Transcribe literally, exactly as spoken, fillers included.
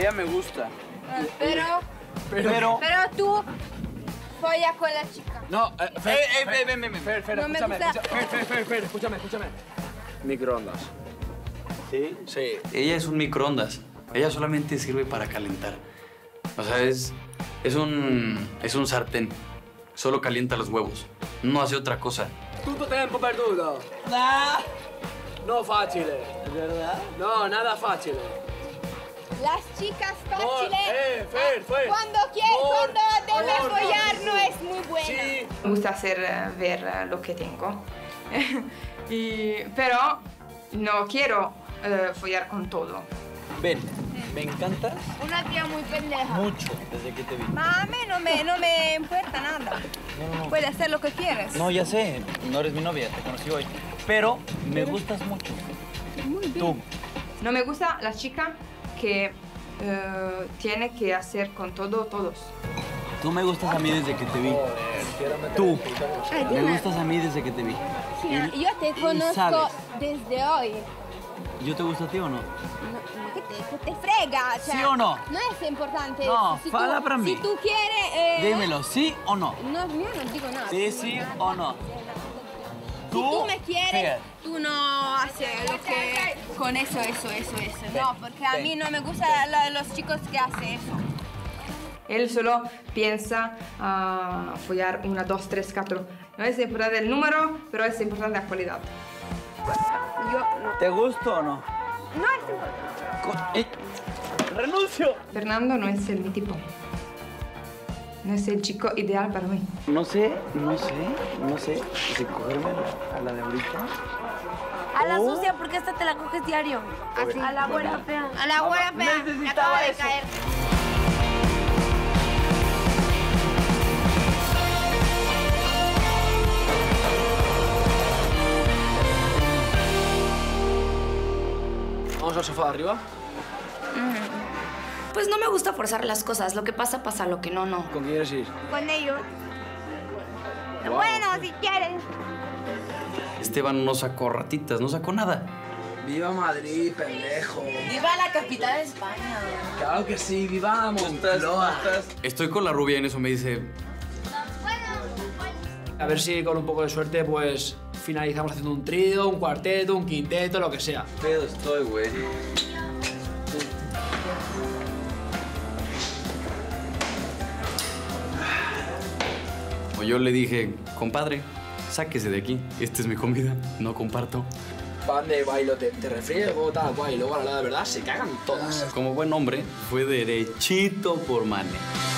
Ella me gusta. Pero... Pero... Pero tú follas con la chica. No, eh, Fer, eh, ven, ven, ven, Fer, Fer, No me escúchame, gusta. escúchame, Fer, Fer, Fer, Fer, escúchame, escúchame. Microondas. ¿Sí? Sí. Ella es un microondas. Ella solamente sirve para calentar. O sea, es, es un es un sartén. Solo calienta los huevos. No hace otra cosa. Tutto tempo perduto. Nah. No facile. ¿Verdad? No, nada facile. Las chicas fáciles, eh, Fer, Fer. cuando quiere, Por- cuando debe por- follar no es muy buena. Sí. Me gusta hacer eh, ver eh, lo que tengo. Y, pero no quiero eh, follar con todo. Ven, me encantas Una tía muy pendeja. mucho desde que te vi. Ma, a mí no me, no me importa nada. No, no, no. Puedes hacer lo que quieres. No, ya sé, no eres mi novia, te conocí hoy. Pero me gustas mucho. Muy bien. Tú. No me gusta la chica que eh, tiene que hacer con todo todos. Tú me gustas a mí desde que te vi. Tú. Ay, Me Diana, gustas a mí desde que te vi. Diana, Y- yo te y conozco sabes. desde hoy. ¿Yo te gusto a ti o no? No, no, ¿qué te, qué te frega? Cioè, ¿Sí o no? No es importante. No, si falla tú, para mí. Si tú quieres... Eh, Dímelo, ¿sí o no? No, yo no digo nada. Sí, sí o no. Si tú me quieres, fíjate. tú no haces lo que... Con eso, eso, eso, eso. No, porque a ven. mí no me gustan lo- los chicos que hacen eso. Él solo piensa a follar una, dos, tres, cuatro. No es importante el número, pero es importante la cualidad. Yo no. ¿Te gusto o no? No es importante. Co- eh, ¡Renuncio! Fernando no es el, mi tipo. No es el chico ideal para mí. No sé, no sé, no sé si cogerme a la de ahorita. A la Oh. sucia, porque esta te la coges diario. Así. A la buena fea. A la buena fea. Me necesitaba acaba de eso. caer. Vamos al sofá de arriba. Pues no me gusta forzar las cosas. Lo que pasa, pasa. Lo que no, no. ¿Con quién quieres ir? Con ellos. Bueno, si quieres. Esteban no sacó ratitas, no sacó nada. Viva Madrid, pendejo. Viva la capital de España. Claro que sí, viva Moncloa. Estoy con la rubia y en eso me dice... A ver si con un poco de suerte, pues, finalizamos haciendo un trío, un cuarteto, un quinteto, lo que sea. Pedo estoy, güey. O yo le dije, compadre, sáquese de aquí. Esta es mi comida, no comparto. Pan de bailo, te, te refriego, tal, guay. Y luego a la hora de verdad se cagan todas. Como buen hombre, fue derechito por Mane.